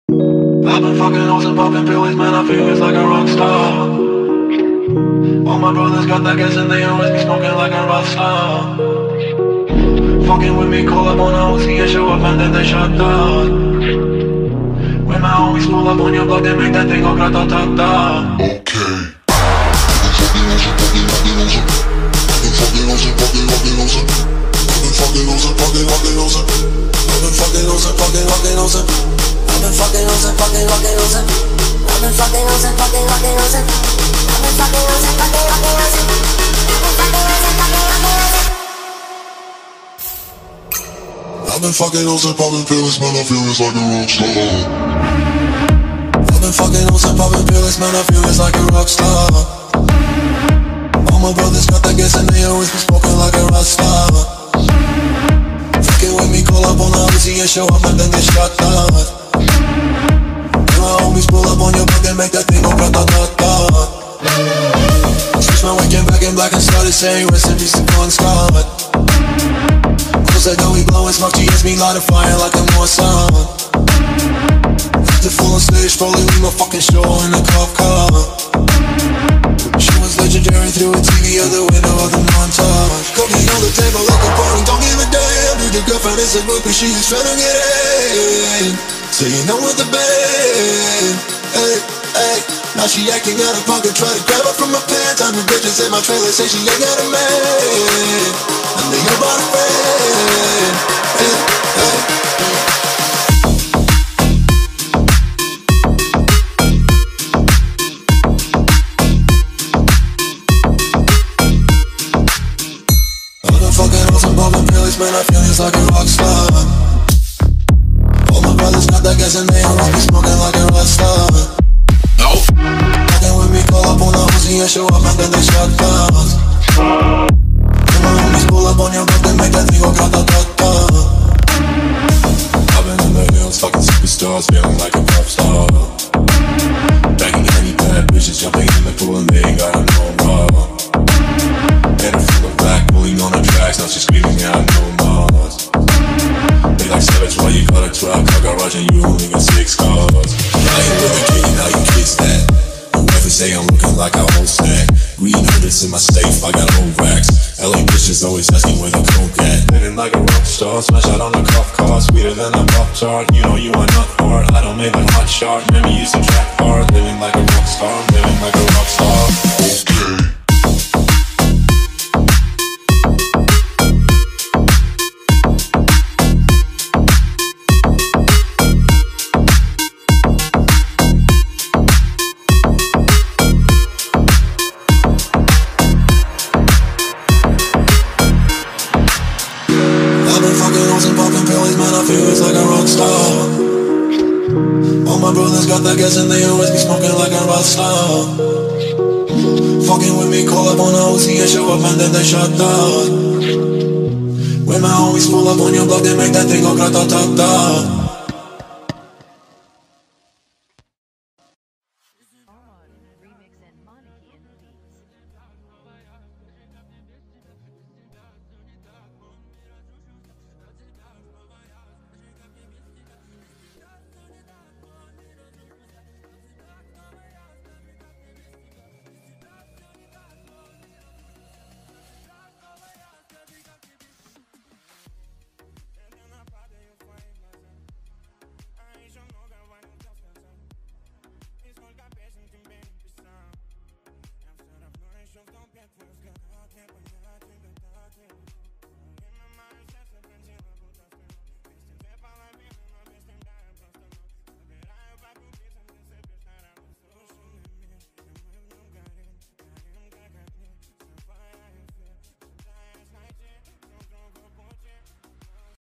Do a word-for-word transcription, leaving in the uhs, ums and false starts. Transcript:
I've been fucking hoes and popping pills, man, I feel it's like a rock star. All my brothers got that gas and they always be smoking like a Rockstar. Fucking with me, call up on a O C and show up and then they shut down. When my homies pull up on your block, they make that thing go grata-ta-ta. Okay. I've been fucking hoes and popping pills, man, I feel it's like a rockstar. I've been fucking hoes and popping pills, man, I feel it's like a rockstar. All my brothers got that gas and they always be smoking like a rockstar. Fucking with me, call up on the O C and show up and then they shut down. When my homies pull up on your block, they make that thing go grata-ta-ta. Switch my weekend back in black and started saying rest in peace to Bon Scott. Like though we blowin' smoke, she hits me light a fire like I'm on sun. The full on stage, probably leave my fucking show in a cop car. She was legendary through a T V out the window of the montage. Cookie on the table like a party, don't give a damn. Dude, your girlfriend is a groupie, she is tryna get in. So you know with the band, hey, hey. Now she acting out of pocket, try to grab her from my pants. I'm the bitches in my trailer, say she ain't got a man. And they about a friend, hey, hey. I've been fucking hoes and popping pills, man, I feel it's like a rockstar. All my brothers got that gas and they always be smoking like a rockstar. No. Fucking with me, call up on the O C and show up and then they shut down. When my homies pull up on your block, they make that thing go grata-ta-ta. I've been in the hills, fucking superstars, feeling like a pop star. Banging any bad bitches, jumping in the pool and they ain't got no more. Made her feel the black, pulling on the tracks, now she's screaming out no more. They like savage, why you got a twelve car garage and you only got six cars? I ain't with the kid, how you kids that? Whoever say I'm looking like a whole stack. Green hundreds in my safe, I got old racks. L A bitches always asking where the coke at. Living like a rock star, smash out on a cop car. Sweeter than a pop tart, you know you are not hard. I don't make a hot shot, maybe use a track hard. Living like a rock star, living like a rock star. Okay. Got that gas and they always be smoking like a Rockstar. Fucking with me, call up on the O C and show up and then they shut down. When my homies pull up on your block, they make that thing go grata-ta-ta. Can't